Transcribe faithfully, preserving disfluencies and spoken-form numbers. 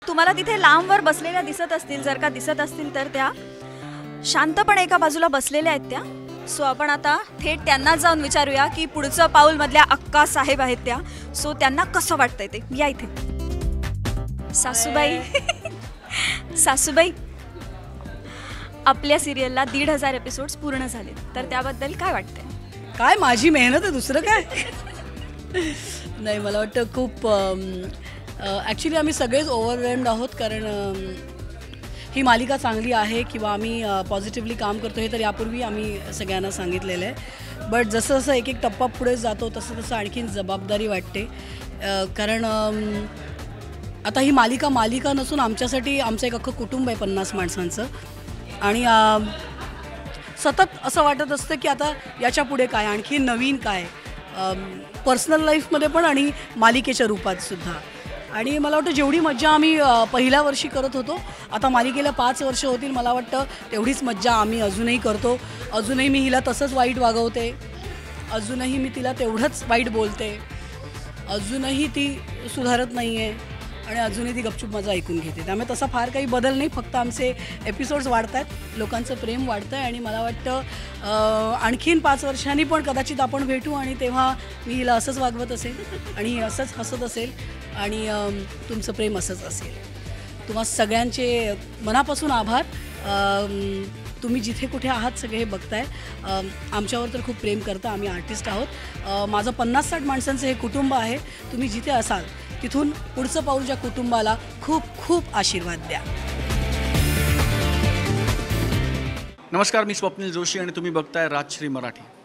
तुम्हाला तिथे लांबवर बसलेल्या दिसत असतील, जर का दिसत असतील तर त्या शांतपणे एका बाजूला बसलेल्या आहेत त्या. सो आपण आता थेट त्यांना जाऊन विचारूया की पुढचं पाऊल मधल्या अक्का साहेब आहेत त्या. सो त्यांना कसं वाटतंय ते. या इथे सासूबाई. सासूबाई, आपल्या सिरियलला दीड हजार एपिसोड्स पूर्ण झाले, तर त्याबद्दल काय वाटतंय? काय माझी मेहनत आहे, दुसरं काय. नाही, मला वाटतं खूप ॲक्च्युली आम्ही सगळेच ओव्हरवेल्म्ड आहोत, कारण ही मालिका चांगली आहे किंवा आम्ही पॉझिटिव्हली काम करतो हे तर यापूर्वी आम्ही सगळ्यांना सांगितलेलं आहे. बट जसं जसं एक एक टप्पा पुढे जातो तसं तसं आणखीन जबाबदारी वाटते, कारण आता ही मालिका मालिका नसून आमच्यासाठी आमचं एक अख्खं कुटुंब आहे पन्नास माणसांचं. आणि सतत असं वाटत असतं की आता याच्या पुढे काय, आणखी नवीन काय, पर्सनल लाईफमध्ये पण आणि मालिकेच्या रूपात सुद्धा. आणि मला वाटतं जेवढी मज्जा आम्ही पहिल्या वर्षी करत होतो, आता मालिकेला पाच वर्ष होतील, मला वाटतं तेवढीच मज्जा आम्ही अजूनही करतो. अजूनही मी हिला तसंच वाईट वागवते, अजूनही मी तिला तेवढंच वाईट बोलते, अजूनही ती सुधारत नाही आहे आणि अजूनही ती गपचूप माझं ऐकून घेते. त्यामुळे तसा फार काही बदल नाही, फक्त आमचे एपिसोड्स वाढत आहेत, लोकांचं प्रेम वाढतं आहे. आणि मला वाटतं आणखीन पाच वर्षांनी पण कदाचित आपण भेटू आणि तेव्हा मी हिला असंच वागवत असेल आणि ही असंच हसत असेल आणि तुमचं प्रेम असंच असेल. तुम्हा सगळ्यांचे मनापासून आभार. तुम्ही जिथे कुठे आहात सगळे हे बघताय, आमच्यावर तर खूप प्रेम करता. आम्ही आर्टिस्ट आहोत. माझं पन्नास साठ माणसांचं हे कुटुंब आहे. तुम्ही जिथे असाल तिथून पुढचं पाऊल ज्या कुटुंबाला खूप खूप आशीर्वाद द्या. नमस्कार, मी स्वप्नील जोशी आणि तुम्ही बघताय राजश्री मराठी.